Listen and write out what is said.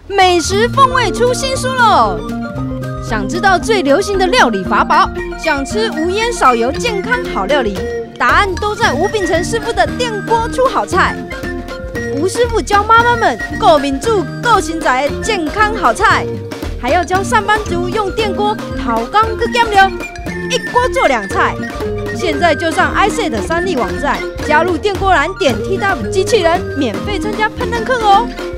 美食风味出新书喽！想知道最流行的料理法宝，想吃无烟少油健康好料理，答案都在吴秉承师傅的电锅出好菜。吴师傅教妈妈们够民主、够新宅的健康好菜，还要教上班族用电锅讨缸个减料，一锅做2菜。现在就上 iSet 3立网站，加入电锅栏点 TW 机器人，免费参加烹饪课哦。